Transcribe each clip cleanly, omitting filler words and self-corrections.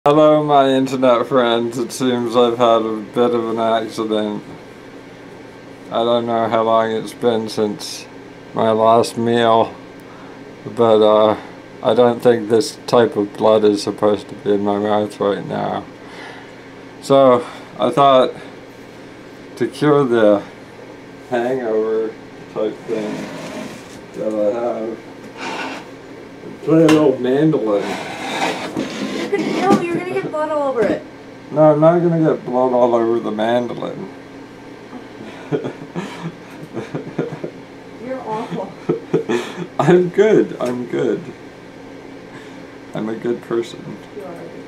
Hello my internet friends, it seems I've had a bit of an accident. I don't know how long it's been since my last meal, but I don't think this type of blood is supposed to be in my mouth right now. So I thought to cure the hangover type thing that I have, play an old mandolin. No, you're gonna get blood all over it. No, I'm not gonna get blood all over the mandolin. You're awful. I'm good. I'm good. I'm a good person. You are a good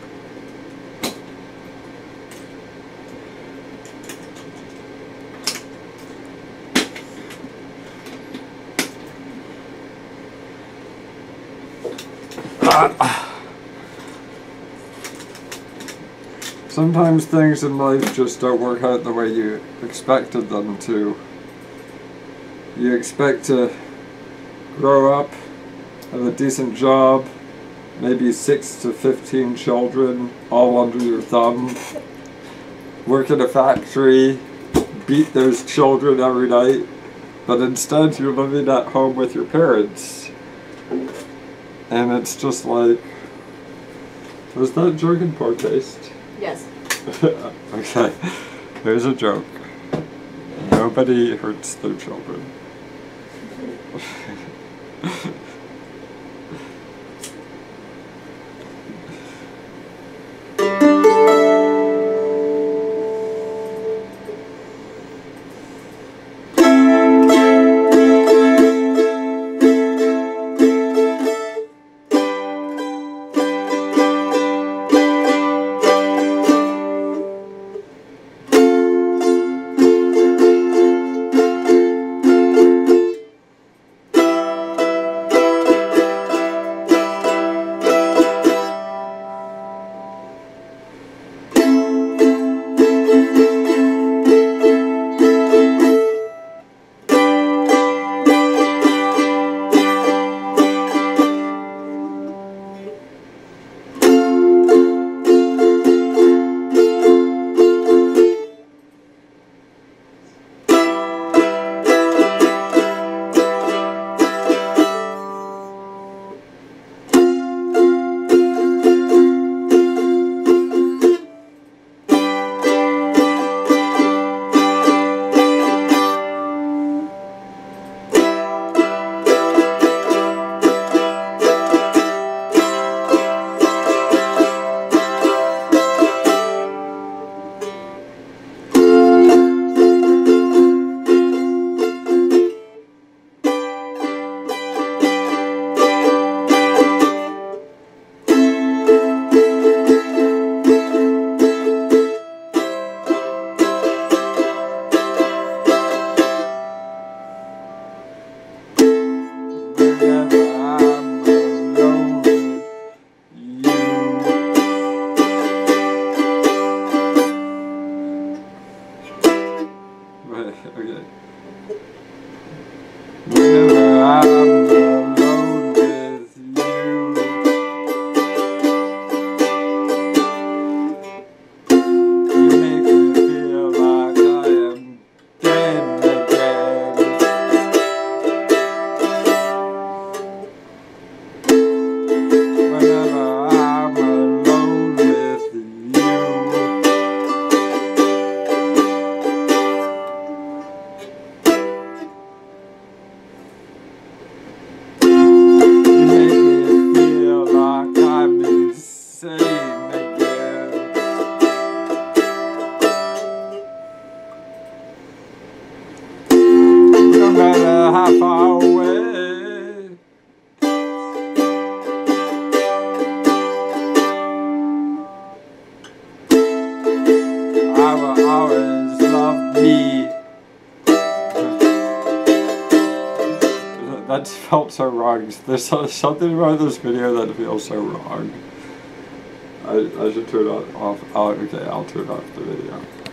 person. Sometimes things in life just don't work out the way you expected them to. You expect to grow up, have a decent job, maybe 6 to 15 children all under your thumb, work in a factory, beat those children every night, but instead you're living at home with your parents. And it's just like, was that joke in poor taste? Yes. Okay, here's a joke. Nobody hurts their children. Okay. Whenever I'm alone with you, you make me feel like I am dead again. Whenever I'm alone with you. No matter how far away, I will always love me. That felt so wrong. There's something about this video that feels so wrong. I should turn it off. Okay, I'll turn off the video.